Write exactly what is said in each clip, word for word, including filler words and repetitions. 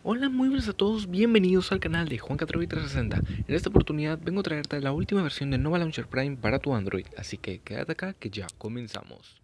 Hola, muy buenas a todos, bienvenidos al canal de Juan Catroy trescientos sesenta. En esta oportunidad vengo a traerte la última versión de Nova Launcher Prime para tu Android, así que quédate acá que ya comenzamos.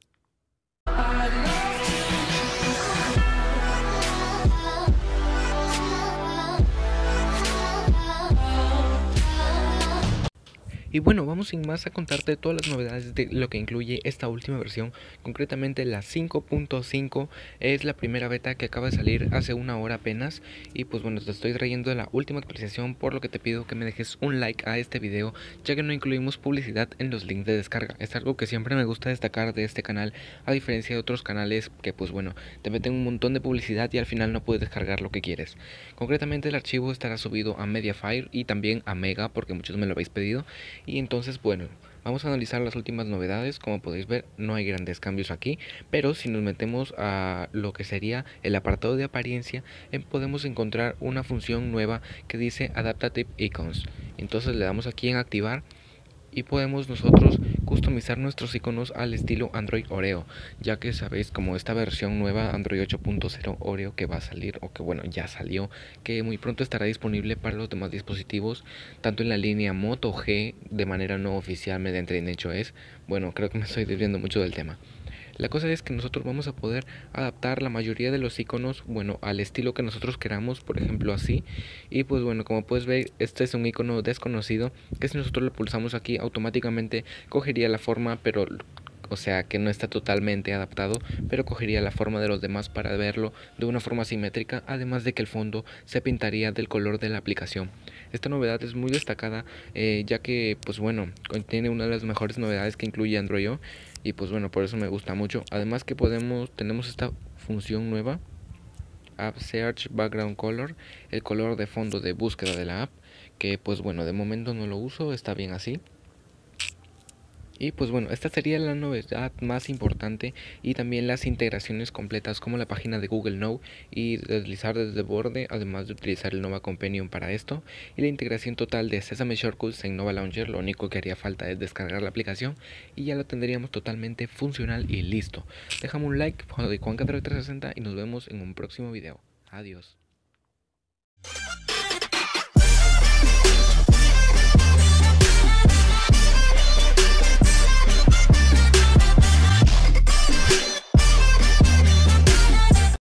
Y bueno, vamos sin más a contarte todas las novedades de lo que incluye esta última versión. Concretamente la cinco punto cinco es la primera beta que acaba de salir hace una hora apenas. Y pues bueno, te estoy trayendo la última actualización, por lo que te pido que me dejes un like a este video, ya que no incluimos publicidad en los links de descarga. Es algo que siempre me gusta destacar de este canal, a diferencia de otros canales que pues bueno, te meten un montón de publicidad y al final no puedes descargar lo que quieres. Concretamente el archivo estará subido a Mediafire y también a Mega, porque muchos me lo habéis pedido. Y entonces, bueno, vamos a analizar las últimas novedades. Como podéis ver, no hay grandes cambios aquí, pero si nos metemos a lo que sería el apartado de apariencia, eh, podemos encontrar una función nueva que dice Adaptative Icons. Entonces le damos aquí en activar y podemos nosotros customizar nuestros iconos al estilo Android Oreo, ya que sabéis, como esta versión nueva Android ocho punto cero Oreo que va a salir, o que bueno, ya salió, que muy pronto estará disponible para los demás dispositivos, tanto en la línea Moto G de manera no oficial mediante NatOS. Bueno, creo que me estoy desviando mucho del tema. La cosa es que nosotros vamos a poder adaptar la mayoría de los iconos, bueno, al estilo que nosotros queramos, por ejemplo así. Y pues bueno, como puedes ver, este es un icono desconocido que si nosotros lo pulsamos aquí automáticamente cogería la forma, pero o sea que no está totalmente adaptado, pero cogería la forma de los demás para verlo de una forma simétrica, además de que el fondo se pintaría del color de la aplicación. Esta novedad es muy destacada, eh, ya que pues bueno, contiene una de las mejores novedades que incluye Android O, y pues bueno, por eso me gusta mucho. Además que podemos, tenemos esta función nueva, App Search Background Color, el color de fondo de búsqueda de la app, que pues bueno, de momento no lo uso, está bien así. Y pues bueno, esta sería la novedad más importante, y también las integraciones completas como la página de Google Now y deslizar desde el borde, además de utilizar el Nova Companion para esto, y la integración total de Sesame Shortcuts en Nova Launcher. Lo único que haría falta es descargar la aplicación y ya lo tendríamos totalmente funcional y listo. Déjame un like, Juan Catroy trescientos sesenta, y nos vemos en un próximo video. Adiós.